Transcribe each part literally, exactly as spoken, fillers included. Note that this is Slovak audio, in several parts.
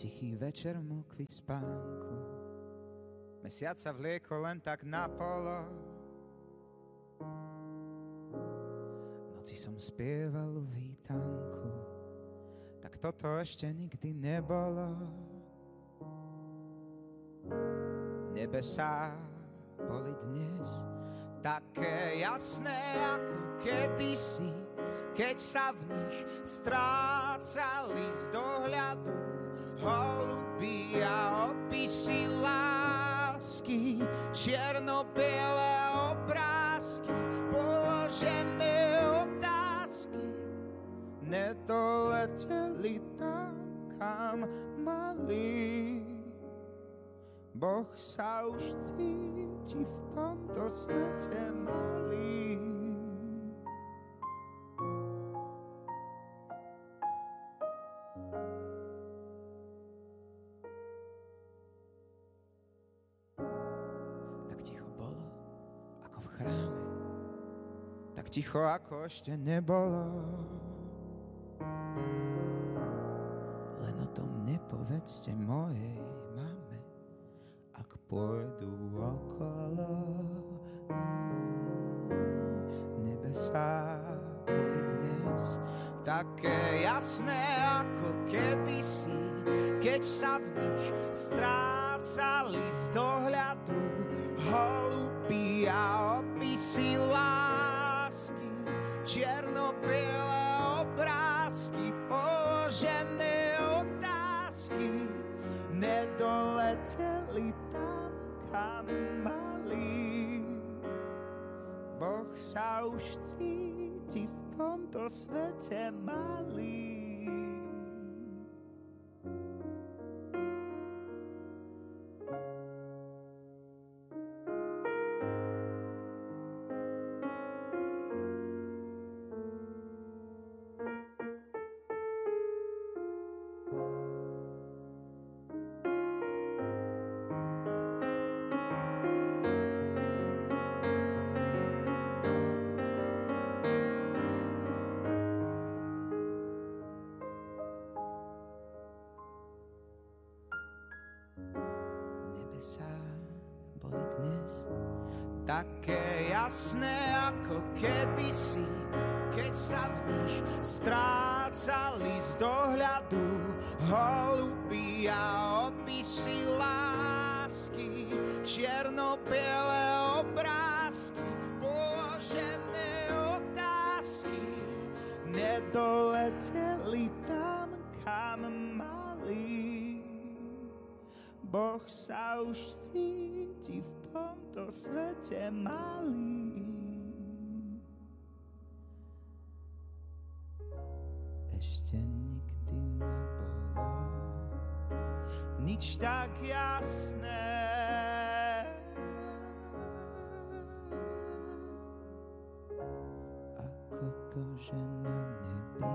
Tichý večer mlkvy spánku, mesiac sa vliekol len tak na polo. Noci som spieval vítanku, tak toto ešte nikdy nebolo. Nebesá boli dnes také jasné ako kedysi, keď sa v nich strácali z dohľadu holubí a opisy lásky, čierno-biele obrázky, položené otázky nedoleteli tam, kam mali. Boh sa už cíti v tomto svete malý. Tak ticho bolo, ako v chráme, tak ticho, ako ešte nebolo. Len o tom nepovedzte mojej mame, ak pôjdu okolo. Nebesá boli dnes také jasné ako kedysi, keď sa v nich strácali z dohľadu holubí a opisy lásky, čierno-biele obrázky, položené otázky nedoleteli tam, kam mali. Boh sa už cíti v tomto svete malý. Nebesá boli dnes také jasné ako kedysi, keď sa v nich strácali z dohľadu holubí a opisy lásky, čierno-biele obrázky, položené otázky nedoleteli tam, kam mali. Boh sa už cíti v tomto svete malý. Ešte nikdy nebolo nič tak jasné, ako to, že na nebi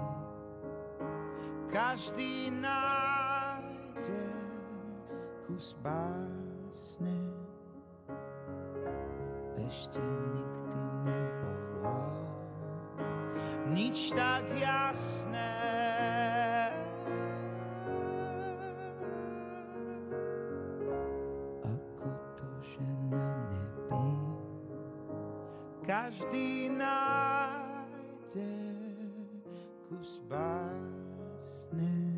každý nájde kus básne. Ešte nikdy nebolo nič tak jasné, ako to, že na nebi každý nájde kus básne.